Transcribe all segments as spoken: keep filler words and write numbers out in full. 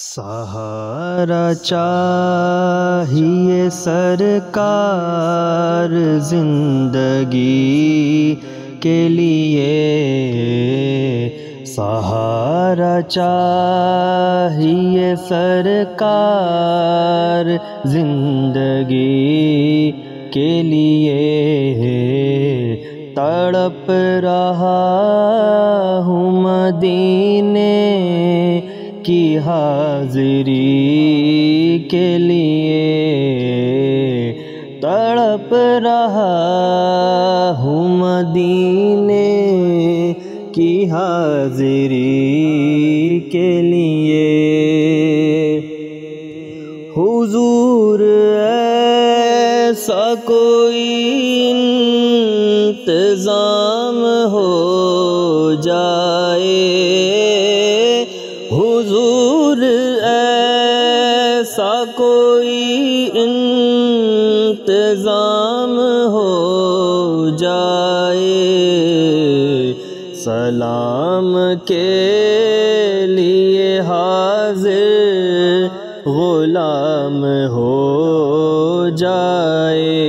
سہارا چاہیے سرکار زندگی کے لیے، سہارا چاہیے سرکار زندگی کے لیے، تڑپ رہا ہوں مدینے کی حاضری کے لیے، تڑپ رہا ہوں مدینے کی حاضری کے لیے۔ حضور ایسا کوئی انتظام ہو جائے، حضور ایسا کوئی انتظام ہو جائے، سلام کے لیے حاضر غلام ہو جائے،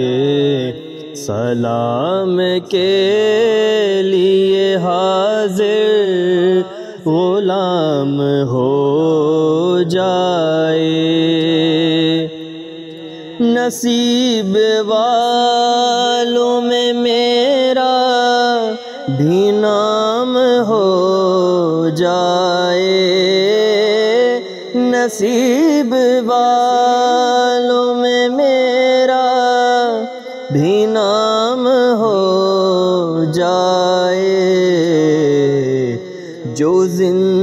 سلام کے لیے حاضر غلام ہو جائے۔ نصیب والوں میں میرا بھی نام ہو جائے، نصیب والوں میں میرا بھی نام ہو جائے، جو زندگی